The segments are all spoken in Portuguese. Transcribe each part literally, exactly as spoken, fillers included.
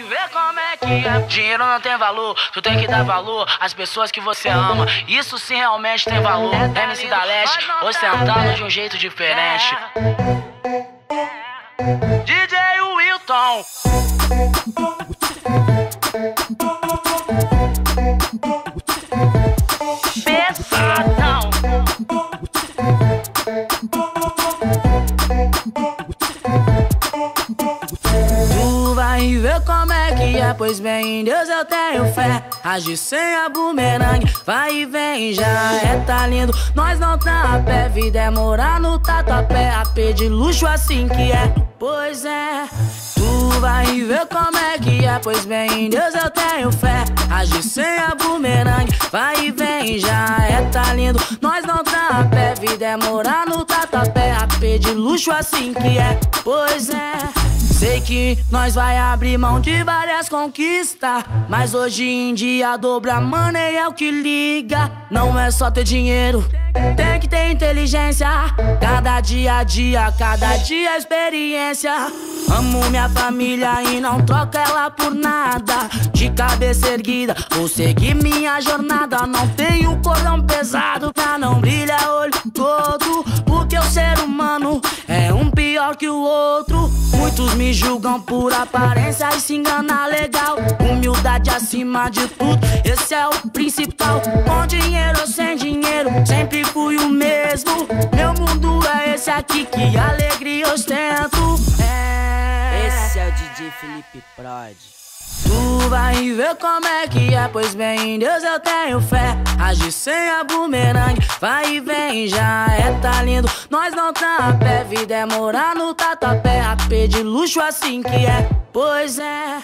vai ver como é que é. Dinheiro não tem valor, tu tem que dar valor às pessoas que você ama. Isso sim realmente tem valor. M C da Leste, ostentando de um jeito diferente. D J Wilton. Pesadão. Tu vai ver como é que é, pois bem, em Deus eu tenho fé. Agir sem a bumerangue, vai e vem, já é, tá lindo. Nós não tá a pé, vida é morar no Tatuapé. A P de luxo assim que é, pois é. Tu vai ver como é que é, pois bem, em Deus eu tenho fé. Agir sem a bumerangue, vai e vem, já é, tá lindo. Nós não tá a pé, vida é morar no Tatuapé. A P de luxo assim que é, pois é. Sei que nós vai abrir mão de várias conquistas, mas hoje em dia dobra money é o que liga. Não é só ter dinheiro, tem que ter inteligência. Cada dia a dia, cada dia experiência. Amo minha família e não troco ela por nada. De cabeça erguida, vou seguir minha jornada. Não tenho cordão pesado pra não brilhar olho todo, porque o ser humano é um pior que o outro. Muitos me julgam por aparência e se enganam legal. Humildade acima de tudo, esse é o principal. Com dinheiro ou sem dinheiro, sempre fui o mesmo. Meu mundo é esse aqui, que alegria eu ostento. É... Esse é o D J Felipe Prod. Tu vai ver como é que é, pois bem, em Deus eu tenho fé. Agir sem a bumerangue, vai e vem, já é, tá lindo. Nós não tá a pé, vida é morar no Tatuapé. A P de luxo assim que é, pois é.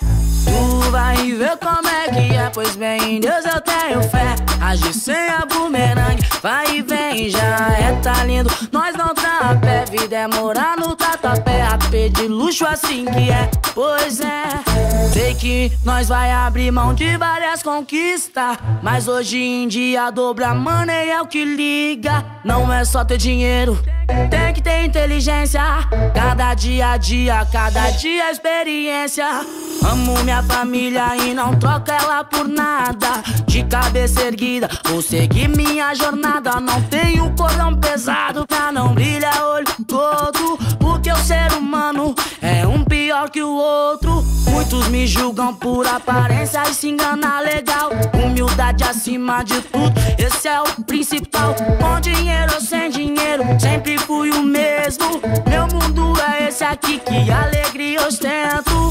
Tu vai ver como é que é, pois bem, em Deus eu tenho fé. Agir sem a bumerangue, vai e vem, já é, tá lindo. Nós não tá a pé, vida é morar no Tatuapé. A P de luxo assim que é, pois é. Sei que nós vai abrir mão de várias conquistas, mas hoje em dia dobra money é o que liga. Não é só ter dinheiro, tem que ter inteligência. Cada dia a dia, cada dia experiência. Amo minha família e não troco ela por nada. De cabeça erguida, vou seguir minha jornada. Não tenho cordão pesado pra não brilhar olho todo, porque o ser humano é um pior que o outro. Muitos me julgam por aparência e se enganam legal. Humildade acima de tudo, esse é o principal. Com dinheiro ou sem dinheiro, sempre fui o mesmo. Meu mundo é esse aqui, que alegria eu ostento.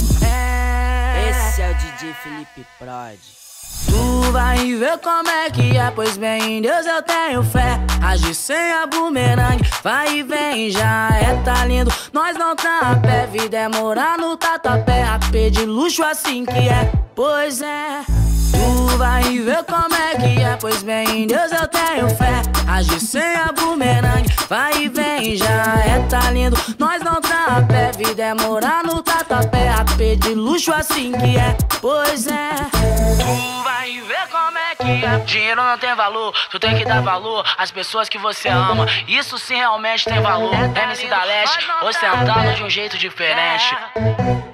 É... Esse é o D J Felipe Prod. Tu vai ver como é que é, pois bem, em Deus eu tenho fé. Agir sem a bumerangue, vai e vem, já é, tá lindo. Nós não tá a pé, vida é morar no Tatuapé. A P de luxo assim que é, pois é. Tu vai ver como é que é, pois bem, em Deus eu tenho fé. Agir sem a bumerangue, vai e vem, já é, tá lindo. Nós não tá a pé, vida é morar no Tatuapé. A P de luxo assim que é, pois é. Tu vai ver como é que é. Dinheiro não tem valor, tu tem que dar valor às pessoas que você ama. Isso sim realmente tem valor. M C da Leste, ostentando de um jeito diferente.